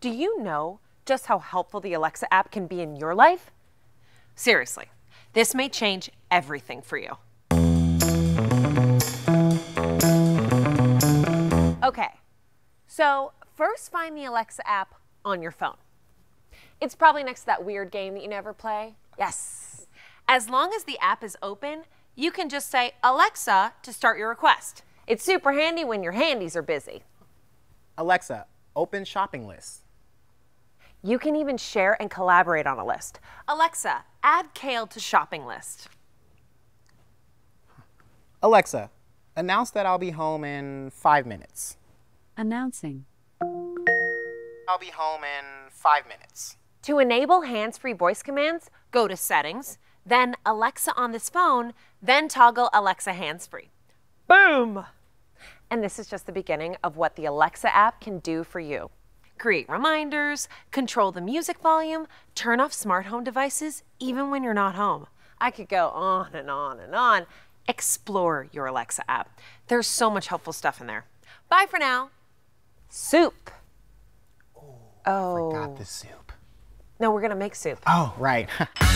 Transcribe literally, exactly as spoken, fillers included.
Do you know just how helpful the Alexa app can be in your life? Seriously, this may change everything for you. Okay, so first find the Alexa app on your phone. It's probably next to that weird game that you never play. Yes. As long as the app is open, you can just say, Alexa, to start your request. It's super handy when your handies are busy. Alexa, open shopping list. You can even share and collaborate on a list. Alexa, add kale to shopping list. Alexa, announce that I'll be home in five minutes. Announcing. I'll be home in five minutes. To enable hands-free voice commands, go to Settings, then Alexa on this phone, then toggle Alexa hands-free. Boom! And this is just the beginning of what the Alexa app can do for you. Create reminders, control the music volume, turn off smart home devices, even when you're not home. I could go on and on and on. Explore your Alexa app. There's so much helpful stuff in there. Bye for now. Soup. Oh, Oh. I forgot the soup. No, we're gonna make soup. Oh, right.